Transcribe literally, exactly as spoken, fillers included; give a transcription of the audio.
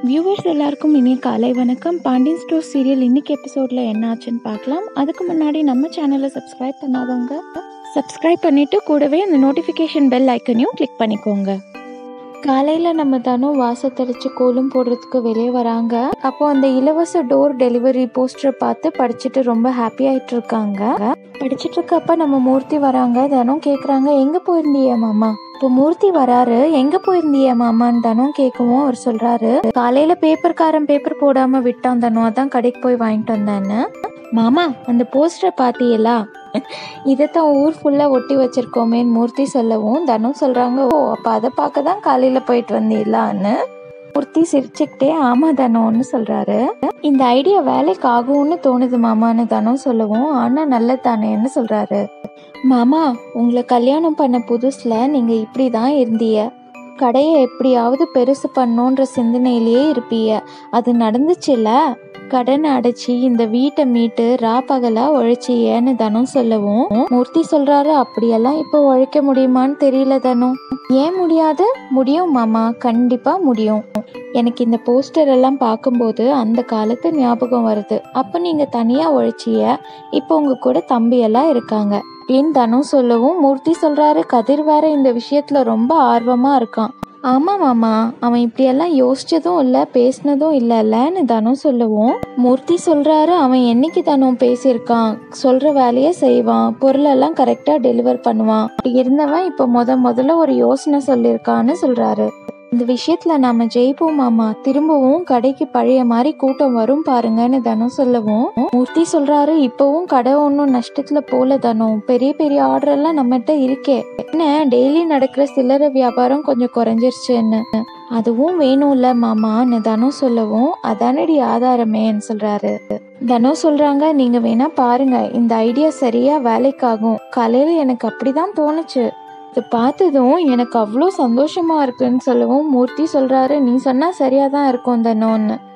Viewers எல்லாருக்கும் இனிய காலை வணக்கம். பாண்டியன் ஸ்டோர்ஸ் சீரியல் இன்னைக்கு எபிசோட்ல என்ன ஆச்சுன்னு பார்க்கலாம். அதுக்கு முன்னாடி நம்ம சேனலை சப்ஸ்கிரைப் பண்ணாதவங்க சப்ஸ்கிரைப் பண்ணிட்டு கூடவே அந்த நோட்டிஃபிகேஷன் பெல் ஐக்கனையும் கிளிக் பண்ணிக்கோங்க. காலையில் நம்ம தனும் வாசத்தடிச்சு கோலம் போடுறதுக்கு வெளியே வராங்க. அப்போ அந்த இலவச டோர் டெலிவரி போஸ்டரை பார்த்து படிச்சுட்டு ரொம்ப ஹாப்பி ஆயிட்டு இருக்காங்க. படிச்சுட்டு இருக்கப்ப நம்ம மூர்த்தி வராங்க. தனும் கேட்குறாங்க, எங்கே போயிருந்தியா மாமா? இப்போ மூர்த்தி வராரு, எங்கே போயிருந்தியா மாமான்னு தனும் கேட்கவும் அவர் சொல்கிறாரு, காலையில் பேப்பர்காரன் பேப்பர் போடாமல் விட்டான் தனும், அதான் கடைக்கு போய் வாங்கிட்டு வந்தேன்னு. மாமா அந்த போஸ்டரை பார்த்தீங்களா? இதைத்தான் ஊர் ஃபுல்லாக ஒட்டி வச்சிருக்கோமேன்னு மூர்த்தி சொல்லவும் தனும் சொல்கிறாங்க, ஓ அப்போ அதை பார்க்க தான் காலையில் போயிட்டு வந்தீங்களான்னு. மூர்த்தி சிரிச்சுக்கிட்டே ஆமா தனோன்னு சொல்கிறாரு. இந்த ஐடியா வேலைக்கு ஆகும்னு தோணுது மாமான்னு தனும் சொல்லவும், ஆனால் நல்ல தானேன்னு சொல்கிறாரு. மாமா உங்களை கல்யாணம் பண்ண புதுசில் நீங்கள் இப்படி தான் இருந்தீங்க. கடையை எப்படியாவது பெருசு பண்ணோன்ற சிந்தனையிலேயே இருப்பீங்க. அது நடந்துச்சுல்ல? கடனை அடைச்சி இந்த வீட்டை மீட்டு ரா பகலா உழைச்சியேன்னு தனும் சொல்லவும் மூர்த்தி சொல்றாரு, அப்படியெல்லாம் இப்போ உழைக்க முடியுமான்னு தெரியல தனும். ஏன் முடியாது? முடியும் மாமா, கண்டிப்பா முடியும். எனக்கு இந்த போஸ்டர் எல்லாம் பார்க்கும்போது அந்த காலத்து ஞாபகம் வருது. அப்போ நீங்க தனியா உழைச்சிய, இப்போ உங்க கூட தம்பி எல்லாம் இருக்காங்க அப்படின்னு தனும் சொல்லவும் மூர்த்தி சொல்றாரு, கதிர் வேற இந்த விஷயத்துல ரொம்ப ஆர்வமா இருக்கான். ஆமா மாமா, அவன் இப்படியெல்லாம் யோசிச்சதும் இல்லை பேசினதும் இல்லைல்லன்னு தனும் சொல்லவும் மூர்த்தி சொல்றாரு, அவன் என்னைக்கு தனும் பேசியிருக்கான்? சொல்ற வேலையை செய்வான், பொருளெல்லாம் கரெக்டா டெலிவர் பண்ணுவான். அப்படி இருந்தவன் இப்போ முத முதல்ல ஒரு யோசனை சொல்லியிருக்கான்னு சொல்றாரு. இந்த விஷயத்துல நாம ஜெயிப்போம் மாமா, திரும்பவும் கடைக்கு பழைய மாதிரி கூட்டம் வரும் பாருங்கன்னு தனும் சொல்லவும் மூர்த்தி சொல்றாரு, இப்பவும் கடை ஒன்றும் நஷ்டத்துல போல தனும், பெரிய பெரிய ஆர்டர் எல்லாம் நம்மகிட்ட இருக்கே. என்ன டெய்லி நடக்கிற சில்லறை வியாபாரம் கொஞ்சம் குறைஞ்சிருச்சுன்னு. அதுவும் வேணும்ல மாமான்னு தனும் சொல்லவும், அதானடி ஆதாரமேன்னு சொல்றாரு. தனும் சொல்றாங்க, நீங்க வேணா பாருங்க, இந்த ஐடியா சரியா வேலைக்காகும். காலையில எனக்கு அப்படிதான் தோணுச்சு. இது பார்த்ததும் எனக்கு அவ்வளோ சந்தோஷமா இருக்குன்னு சொல்லவும் மூர்த்தி சொல்றாரு, நீ சொன்னா சரியா தான் இருக்கும் தனோன்னு.